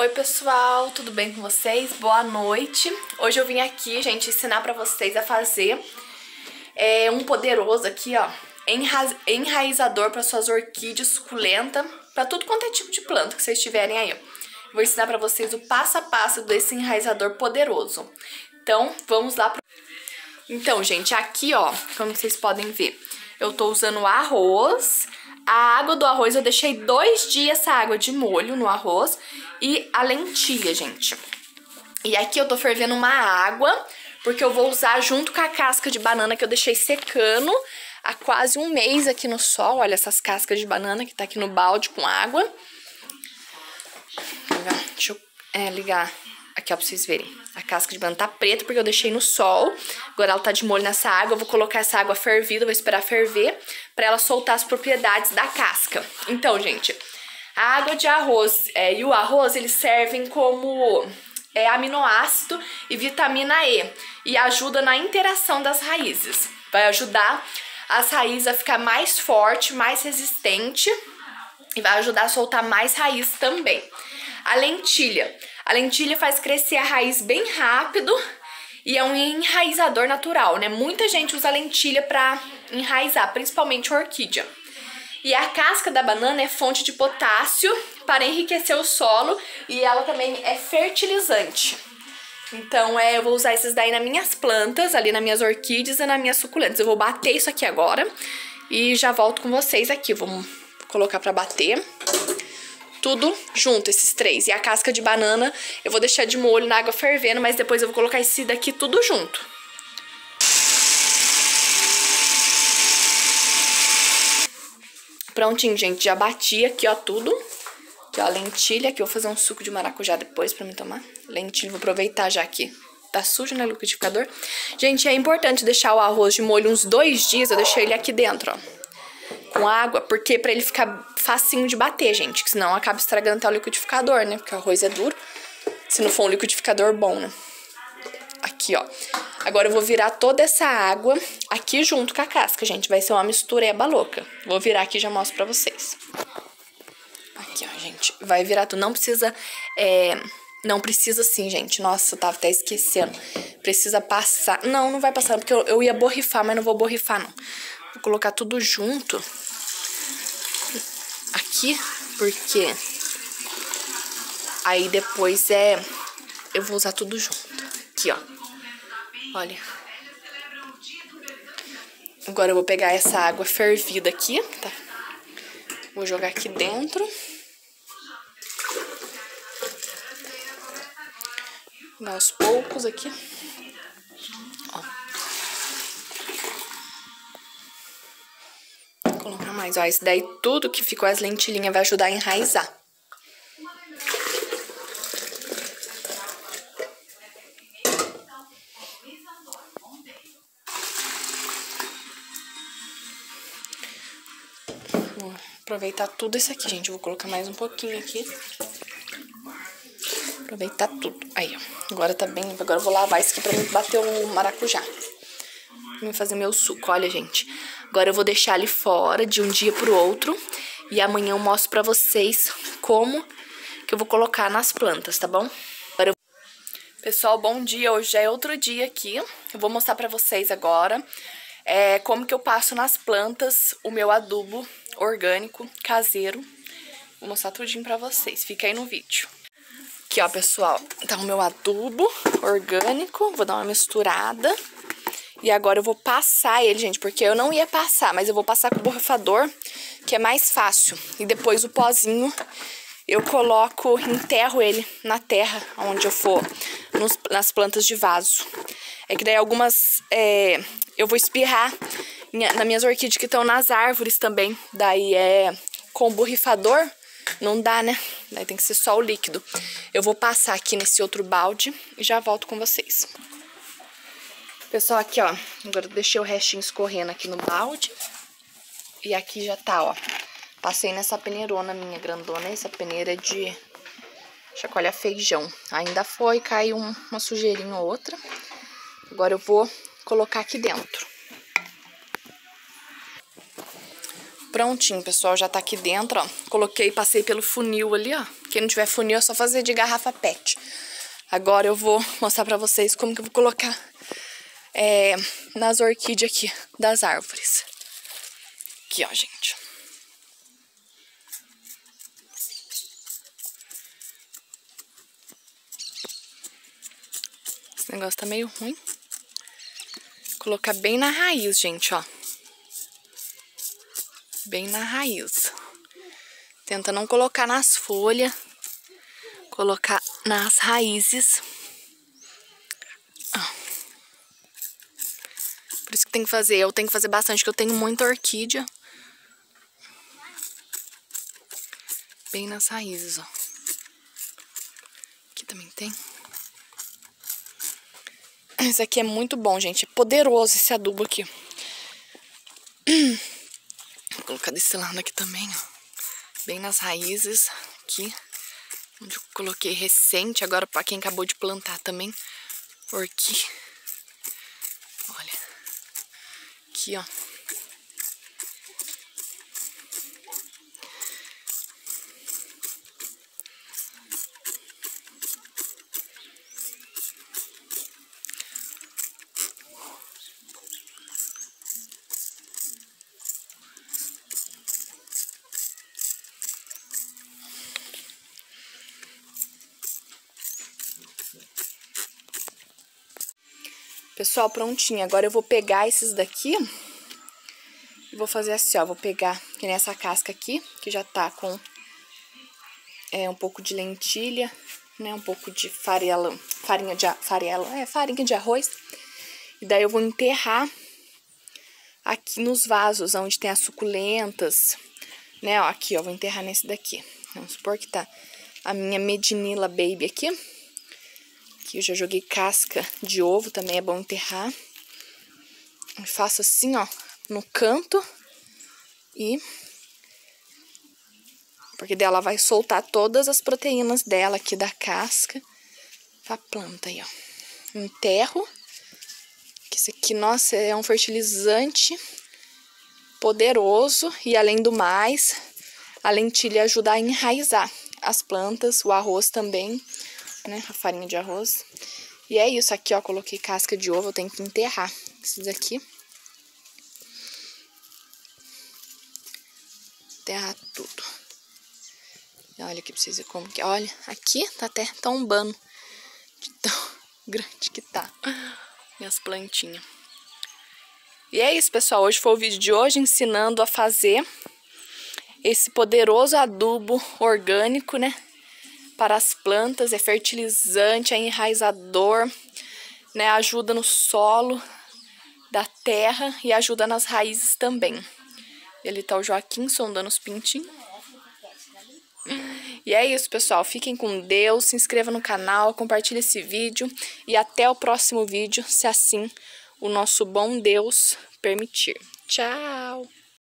Oi pessoal, tudo bem com vocês? Boa noite. Hoje eu vim aqui, gente, ensinar pra vocês a fazer um poderoso aqui, ó, enraizador para suas orquídeas suculenta, pra tudo quanto é tipo de planta que vocês tiverem aí, ó. Vou ensinar pra vocês o passo a passo desse enraizador poderoso. Então, vamos lá. Então, gente, aqui, ó, como vocês podem ver, eu tô usando arroz. A água do arroz, eu deixei 2 dias essa água de molho no arroz. E a lentilha, gente. E aqui eu tô fervendo uma água, porque eu vou usar junto com a casca de banana que eu deixei secando há quase um mês aqui no sol. Olha essas cascas de banana que tá aqui no balde com água. Deixa eu ligar aqui, ó, pra vocês verem. A casca de banana tá preta porque eu deixei no sol. Agora ela tá de molho nessa água. Eu vou colocar essa água fervida, vou esperar ferver pra ela soltar as propriedades da casca. Então, gente, a água de arroz e o arroz, eles servem como aminoácido e vitamina E. E ajuda na interação das raízes. Vai ajudar as raízes a ficar mais forte, mais resistente. E vai ajudar a soltar mais raiz também. A lentilha faz crescer a raiz bem rápido e é um enraizador natural, né? Muita gente usa a lentilha pra enraizar, principalmente a orquídea. E a casca da banana é fonte de potássio para enriquecer o solo e ela também é fertilizante. Então, eu vou usar esses daí nas minhas plantas, ali nas minhas orquídeas e nas minhas suculentas. Eu vou bater isso aqui agora e já volto com vocês aqui. Vamos colocar pra bater. Tudo junto, esses 3. E a casca de banana eu vou deixar de molho na água fervendo, mas depois eu vou colocar esse daqui tudo junto. Prontinho, gente. Já bati aqui, ó, tudo. Aqui, ó, a lentilha. Aqui eu vou fazer um suco de maracujá depois pra mim tomar. Lentilha, vou aproveitar já aqui. Tá sujo, né, liquidificador? Gente, é importante deixar o arroz de molho uns 2 dias. Eu deixei ele aqui dentro, ó, com água, porque pra ele ficar facinho de bater, gente, que senão acaba estragando até o liquidificador, né, porque o arroz é duro, se não for um liquidificador bom, né. Aqui, ó, agora eu vou virar toda essa água aqui junto com a casca, gente, vai ser uma mistureba louca. Vou virar aqui e já mostro pra vocês. Aqui, ó, gente, vai virar tudo, não precisa, não precisa assim, gente, nossa, eu tava até esquecendo, precisa passar, não vai passar, porque eu ia borrifar, mas não vou borrifar, não. Vou colocar tudo junto aqui, porque aí depois eu vou usar tudo junto. Aqui, ó. Olha. Agora eu vou pegar essa água fervida aqui, tá? Vou jogar aqui dentro. Dar aos poucos aqui. Colocar mais, ó, isso daí tudo que ficou as lentilhinhas vai ajudar a enraizar. Vou aproveitar tudo isso aqui, gente. Eu vou colocar mais um pouquinho aqui. Aproveitar tudo. Aí, ó. Agora tá bem. Agora eu vou lavar isso aqui pra mim bater o maracujá. Vou fazer meu suco, olha, gente. Agora eu vou deixar ali fora de um dia pro outro. E amanhã eu mostro pra vocês como que eu vou colocar nas plantas, tá bom? Pessoal, bom dia. Hoje é outro dia aqui. Eu vou mostrar pra vocês agora como que eu passo nas plantas o meu adubo orgânico, caseiro. Vou mostrar tudinho pra vocês. Fica aí no vídeo. Aqui, ó, pessoal. Tá o meu adubo orgânico. Vou dar uma misturada. E agora eu vou passar ele, gente, porque eu não ia passar, mas eu vou passar com o borrifador, que é mais fácil. E depois o pozinho eu coloco, enterro ele na terra, onde eu for, nas plantas de vaso. É que daí algumas eu vou espirrar nas minhas orquídeas que estão nas árvores também. Daí com o borrifador não dá, né? Daí tem que ser só o líquido. Eu vou passar aqui nesse outro balde e já volto com vocês. Pessoal, aqui, ó, agora eu deixei o restinho escorrendo aqui no balde. E aqui já tá, ó. Passei nessa peneirona minha grandona. Essa peneira é de chacoalhar feijão. Ainda caiu uma sujeirinha ou outra. Agora eu vou colocar aqui dentro. Prontinho, pessoal, já tá aqui dentro, ó. Coloquei, passei pelo funil ali, ó. Quem não tiver funil é só fazer de garrafa PET. Agora eu vou mostrar pra vocês como que eu vou colocar nas orquídeas aqui das árvores. Aqui, ó, gente. Esse negócio tá meio ruim. Colocar bem na raiz, gente, ó. Bem na raiz. Tenta não colocar nas folhas. Colocar nas raízes. Por isso que tem que fazer. Eu tenho que fazer bastante, porque eu tenho muita orquídea. Bem nas raízes, ó. Aqui também tem. Esse aqui é muito bom, gente. É poderoso esse adubo aqui. Vou colocar desse lado aqui também, ó. Bem nas raízes. Aqui. Onde eu coloquei recente. Agora pra quem acabou de plantar também. Orquídea. Olha. Aqui, ó. Pessoal, prontinho. Agora eu vou pegar esses daqui e vou fazer assim, ó. Vou pegar que nem essa casca aqui, que já tá com um pouco de lentilha, né? Um pouco de farinha de arroz. E daí eu vou enterrar aqui nos vasos, onde tem as suculentas, né? Ó, aqui, ó, vou enterrar nesse daqui. Vamos supor que tá a minha Medinilla Baby aqui. Aqui eu já joguei casca de ovo, também é bom enterrar. Eu faço assim, ó, no canto. Porque dela vai soltar todas as proteínas dela aqui da casca pra planta aí, ó. Enterro. Esse aqui, nossa, é um fertilizante poderoso. E além do mais, a lentilha ajuda a enraizar as plantas, o arroz também, né, a farinha de arroz. E é isso aqui, ó, coloquei casca de ovo, eu tenho que enterrar esses aqui. Enterrar tudo. E olha aqui pra vocês verem como que... Olha, aqui tá até tombando de tão grande que tá minhas plantinhas. E é isso, pessoal, hoje foi o vídeo de hoje ensinando a fazer esse poderoso adubo orgânico, né? Para as plantas, é fertilizante, é enraizador, né? Ajuda no solo da terra e ajuda nas raízes também. Ali tá o Joaquim sondando os pintinhos. E é isso, pessoal. Fiquem com Deus, se inscreva no canal, compartilhe esse vídeo e até o próximo vídeo, se assim o nosso bom Deus permitir. Tchau!